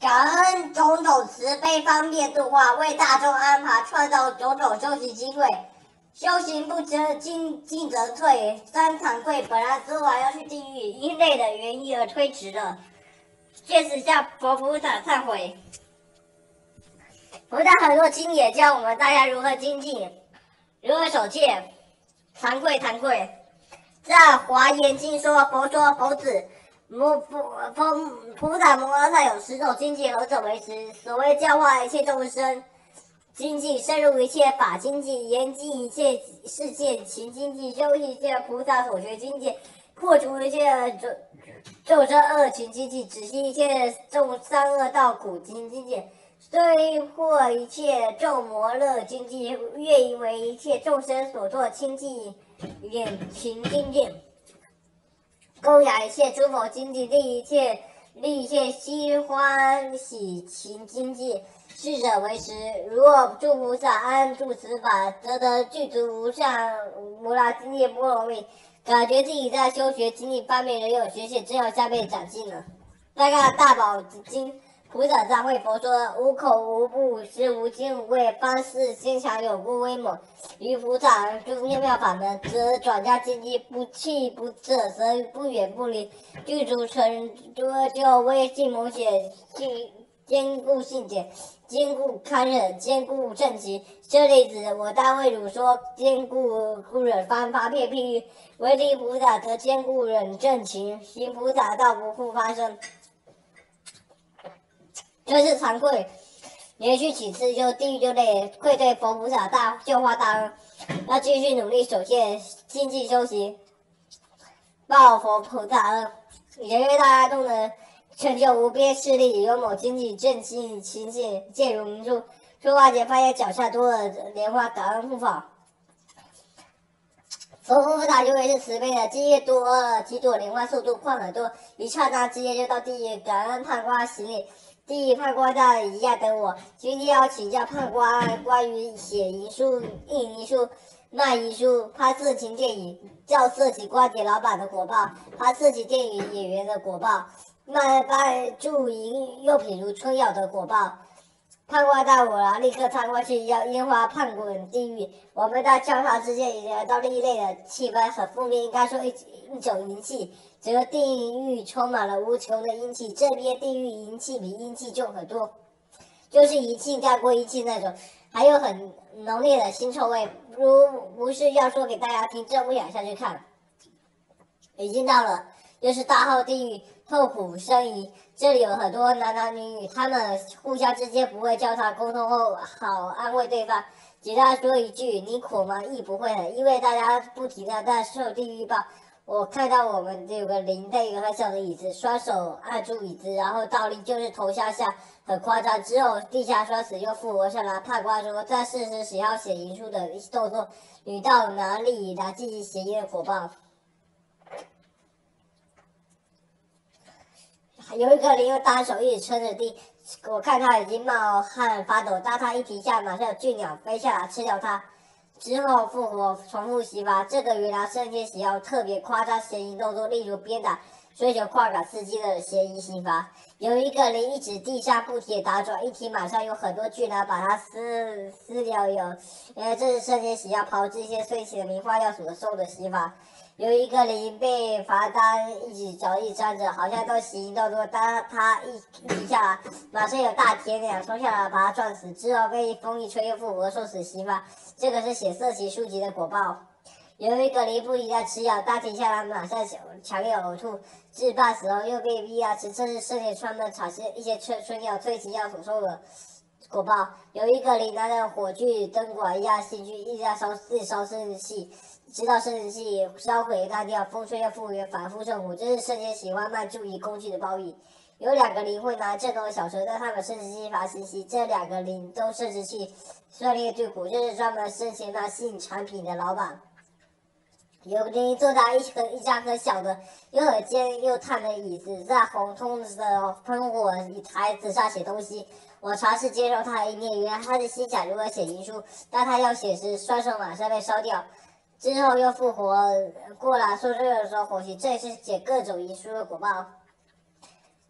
感恩种种慈悲方便度化，为大众安排创造种种修行机会。修行不进则退，三惭愧，本来说完要去地狱，因累的原因而推迟了。确实向佛菩萨忏悔。菩萨很多经也教我们大家如何精进，如何守戒。惭愧。在《华严经》说，佛说佛子。菩萨摩诃萨有10种精进，何者为10？所谓教化一切众生经济，深入一切法经济，严禁一切世界情经济，修一切菩萨所学经济，破除一切众生恶情经济，止息一切众三恶道苦情经济，虽获一切众魔乐经济，愿以为一切众生所作亲近远情经济。供养一切诸佛经济，利一切心欢喜情经济，是者为10。如果诸菩萨安住此法，则得具足无上无量经济波罗蜜，感觉自己在修学经济方面仍有学习，真有加倍长进了。再看大宝经菩萨赞会佛说：无口无布施无惊无畏，方是坚强有故威猛。于菩萨诸妙法门，则转加经济，不弃不舍，则不远不离，具足成就威信猛显，坚固信解，坚固堪忍，坚固正直。这例子我当为汝说，坚固忍方发片譬喻，为利菩萨则坚固忍正情，行菩萨道不复发生。这是惭愧，连续几次就地狱就累，愧对佛菩萨救化大恩，要继续努力守戒精进修行，报佛菩萨恩，也愿大家都能成就无边势力，勇猛精进正气勤信，戒如明珠。说话间发现脚下多了莲花，感恩护法。佛菩萨因为是慈悲的，积业多了几朵莲花速度快很多，一刹那之间就到地狱，感恩判官行礼。第一判官大人一下等我，今天要请教判官关于写遗书、印遗书、卖遗书、拍色情电影、叫色情光碟老板的果报，拍色情电影演员的果报，卖助营用品如春药的果报。判官大我了，立刻参过去，要烟花判滚地狱。我们在交谈之间也到另一类的气氛很负面，应该说一种阴气。整个地狱充满了无穷的阴气，这边地狱阴气比阴气重很多，就是一气盖过一气那种，还有很浓烈的腥臭味。不是要说给大家听，真不想下去看。已经到了，又是大号地狱，痛苦生疑。这里有很多男女，他们互相之间不会交谈沟通后好安慰对方，只要说一句你苦吗？亦不会的，因为大家不停的在受地狱报。我看到我们有个灵在一个很小的椅子，双手按住椅子，然后倒立，就是头向下，很夸张。之后地下摔死又复活上来。判官说，在事实时要写遗书的动作，女到哪里来进行协议的果报？有一个灵用单手一直撑着地，我看他已经冒汗发抖，当他一停下，马上有巨鸟飞下来吃掉他。之后复活，重复洗法。这个原来圣天使要特别夸张嫌疑动作，例如鞭打、追求快感刺激的嫌疑刑罚。有一个人一直地上不停打转，一停马上有很多巨人把他撕了有。这是圣天使要炮制一些睡醒的名花药所受的刑罚。有一个灵被罚单一直脚一站着，好像都行动作，当他一停下来，马上有大铁两冲下来把他撞死，之后被风一吹又复活受死刑罚。这个是写色情书籍的果报。有一个灵不停在吃药，当停下来马上强烈呕吐，至半死后又被逼要吃，这是圣天川们产生一些春药、催情药所受的果报。有一个灵拿着火炬、灯管一样兴趣，一直在烧生殖器，直到生殖器烧毁干掉，风吹又复原，反复受苦。这是圣天喜欢慢注意工具的报应。有2个灵会拿震动的小车在他们生殖器发信息，这2个灵都生殖器顺利最苦，就是专门生前那性产品的老板。有个灵坐在一张很小的又很尖又烫的椅子，在红通的喷火台子上写东西。我尝试接受他的意念，原来他是心想如何写遗书，但他要写时双手马上被烧掉，之后又复活过来说这个时候火气，这也是写各种遗书的果报。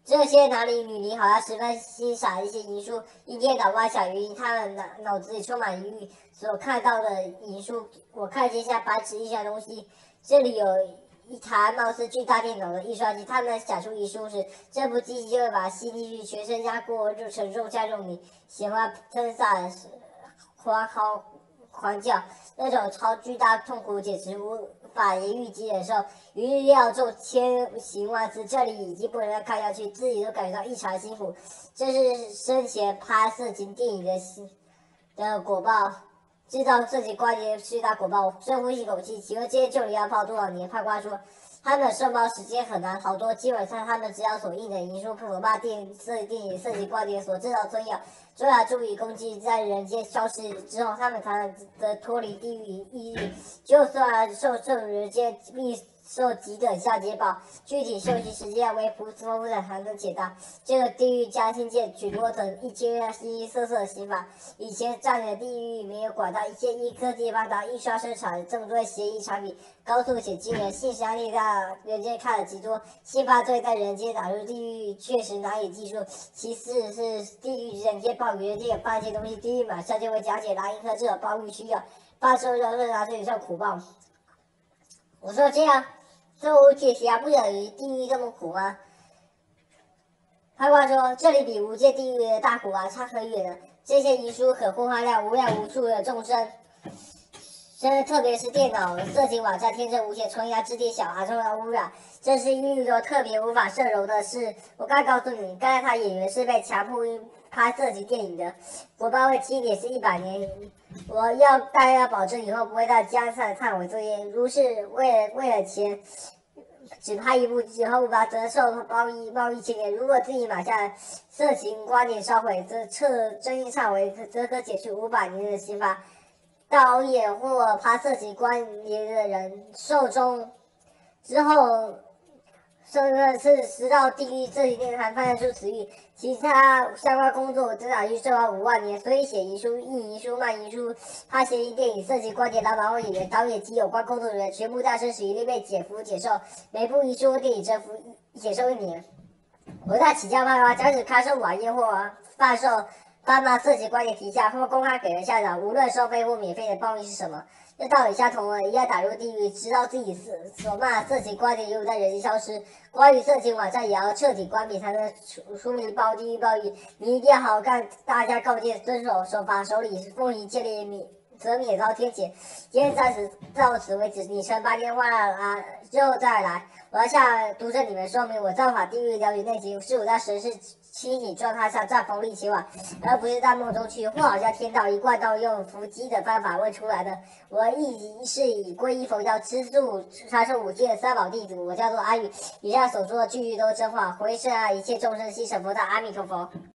这些男女女好像十分欣赏一些遗书，一天到晚想云，他们脑子里充满疑虑。所看到的遗书，我看见像白纸一样东西。这里有一台貌似巨大电脑的印刷机，他们讲出遗书时，这部机器就会把吸进去，全身压过沉重加重你，喜欢喷洒狂嚎狂叫，那种超巨大痛苦简直无法言喻及忍受。余料中千行万字，这里已经不能再看下去，自己都感觉到异常辛苦。这是生前拍色情电影的果报。制造色情关联巨大果报，深呼吸一口气，请问这些救你要泡多少年？判官说，他们受报时间很难好多，基本上他们只要所印的遗书，普罗巴电影色情关联所制造尊要，终要注意攻击，在人间消失之后，他们才能得脱离地狱抑郁。就算受人间必受极等下劫报，具体休息时间为普通的才能解答。这个地狱将新建许多等一些形形色色的刑法。以前占领的地狱没有管到一些医科技发达、印刷生产这么多协议产品，高速且惊人，性杀力在人间看了极多，性犯罪在人间打入地狱确实难以计数。其次是地狱人间暴雨，人间有放一些东西，地狱马上就会讲解莱茵科这种暴雨需要，发生让拿这里算苦报。我说这样，这无解题啊，不等于地狱这么苦吗？判官说，这里比无间地狱的大苦啊差很远了。这些遗书可祸害了无量无数的众生，特别是电脑色情网站天真无邪，纯阳之地小孩受到污染，这是狱中特别无法摄容的事。我刚告诉你，刚才他演员是被强迫拍色情电影的，果报会轻点是100年。我要大家保证以后不会在江上忏悔作业，如是为了钱。只拍一部以后无法折寿包1000年。如果自己买下色情观点烧毁，则真因忏悔，则可解除500年的刑罚。导演或拍色情观点的人寿终之后，是10到地狱这一天才判处死狱，其他相关工作至少需受到5万年。所以写遗书、印遗书、卖遗书、拍谐音电影、色情观点老板或演员、导演及有关工作人员，全部诞生时一律被减负减寿，每部遗书或电影征服减寿1年。我在起家办法，假使开设网页或贩售贩卖色情观点题下，或公开给人下载，无论收费或免费的报应是什么？这道理相同了，一样打入地狱，直到自己所骂色情观点永远在人间消失。关于色情网站也要彻底关闭，才能除名地狱报应。你一定要好好干，大家告诫，遵守守法守礼，奉行戒律，则免遭天谴。今天到此为止，你乘8天话之后再来。我要向读者你们说明，我造法地狱了解内情，是我在神识清醒状态下再逢力前往，而不是在梦中去，或好像天道一贯道用伏击的方法问出来的。我亦是以皈依佛教、吃素、传授5戒的三宝弟子，我叫做阿育。以上所说的句句都是真话，回生啊，一切众生心神佛道，阿弥陀佛。